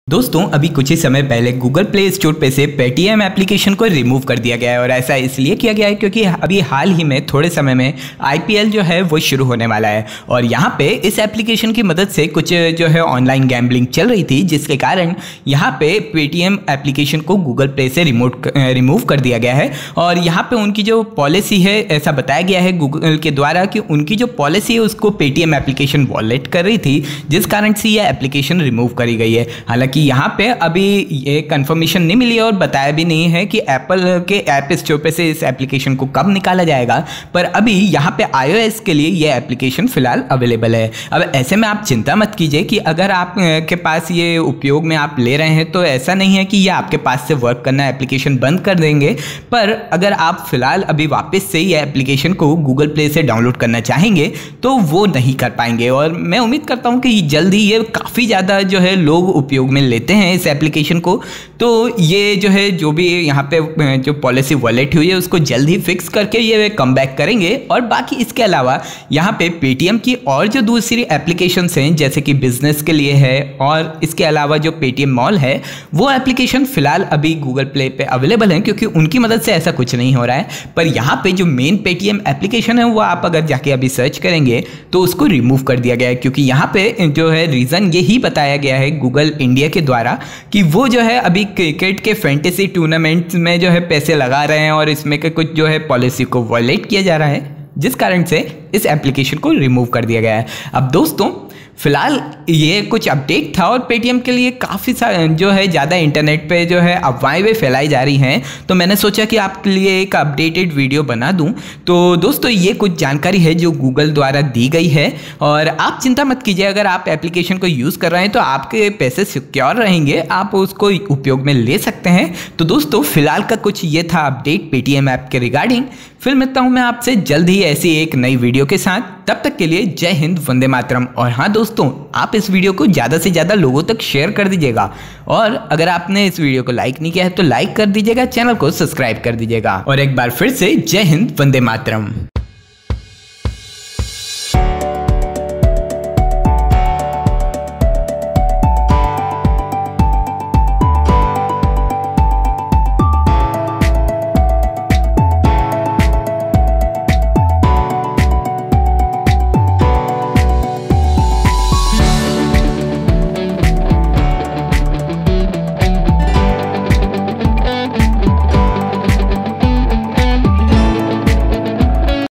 दोस्तों अभी कुछ ही समय पहले गूगल प्ले स्टोर पे से पेटीएम एप्लीकेशन को रिमूव कर दिया गया है और ऐसा इसलिए किया गया है क्योंकि अभी हाल ही में थोड़े समय में आईपीएल जो है वो शुरू होने वाला है और यहाँ पे इस एप्लीकेशन की मदद से कुछ जो है ऑनलाइन गैम्बलिंग चल रही थी, जिसके कारण यहाँ पे पेटीएम एप्लीकेशन को गूगल प्ले से रिमूव कर दिया गया है। और यहाँ पे उनकी जो पॉलिसी है, ऐसा बताया गया है गूगल के द्वारा कि उनकी जो पॉलिसी है उसको पेटीएम एप्लीकेशन वॉलेट कर रही थी, जिस कारण से यह एप्लीकेशन रिमूव करी गई है। हालांकि यहाँ पे अभी ये कंफर्मेशन नहीं मिली और बताया भी नहीं है कि एप्पल के ऐप स्टोर पे से इस एप्लीकेशन को कब निकाला जाएगा, पर अभी यहाँ पे iOS के लिए ये एप्लीकेशन फिलहाल अवेलेबल है। अब ऐसे में आप चिंता मत कीजिए कि अगर आप के पास ये उपयोग में आप ले रहे हैं तो ऐसा नहीं है कि ये आपके पास से वर्क करना एप्लीकेशन बंद कर देंगे, पर अगर आप फिलहाल अभी वापस से ये एप्लीकेशन को गूगल प्ले से डाउनलोड करना चाहेंगे तो वो नहीं कर पाएंगे। और मैं उम्मीद करता हूँ कि जल्द ही ये काफ़ी ज़्यादा जो है लोग उपयोग में लेते हैं इस एप्लीकेशन को, तो ये जो है जो भी यहाँ पे जो पॉलिसी वॉलेट हुई है उसको जल्द ही फिक्स करके ये कम बैक करेंगे। और बाकी इसके अलावा यहाँ पे पेटीएम की और जो दूसरी एप्लीकेशंस हैं जैसे कि बिजनेस के लिए है और इसके अलावा जो पेटीएम मॉल है वो एप्लीकेशन फिलहाल अभी गूगल प्ले पे अवेलेबल है क्योंकि उनकी मदद से ऐसा कुछ नहीं हो रहा है। पर यहाँ पे जो मेन पेटीएम एप्लीकेशन है वो आप अगर जाके अभी सर्च करेंगे तो उसको रिमूव कर दिया गया है क्योंकि यहाँ पे जो है रीज़न यही बताया गया है गूगल इंडिया के द्वारा कि वो जो है अभी क्रिकेट के फैंटेसी टूर्नामेंट्स में जो है पैसे लगा रहे हैं और इसमें के कुछ जो है पॉलिसी को वॉलेट किया जा रहा है, जिस कारण से इस एप्लीकेशन को रिमूव कर दिया गया है। अब दोस्तों फिलहाल ये कुछ अपडेट था और पेटीएम के लिए काफ़ी जो है ज़्यादा इंटरनेट पे जो है अफवाहें भी फैलाई जा रही हैं, तो मैंने सोचा कि आपके लिए एक अपडेटेड वीडियो बना दूं। तो दोस्तों ये कुछ जानकारी है जो गूगल द्वारा दी गई है और आप चिंता मत कीजिए, अगर आप एप्लीकेशन को यूज़ कर रहे हैं तो आपके पैसे सिक्योर रहेंगे, आप उसको उपयोग में ले सकते हैं। तो दोस्तों फिलहाल का कुछ ये था अपडेट पेटीएम ऐप के रिगार्डिंग। फिर मिलता हूँ मैं आपसे जल्द ही ऐसी एक नई वीडियो के साथ, तब तक के लिए जय हिंद, वंदे मातरम। और हाँ दोस्तों, आप इस वीडियो को ज़्यादा से ज़्यादा लोगों तक शेयर कर दीजिएगा और अगर आपने इस वीडियो को लाइक नहीं किया है तो लाइक कर दीजिएगा, चैनल को सब्सक्राइब कर दीजिएगा। और एक बार फिर से जय हिंद, वंदे मातरम।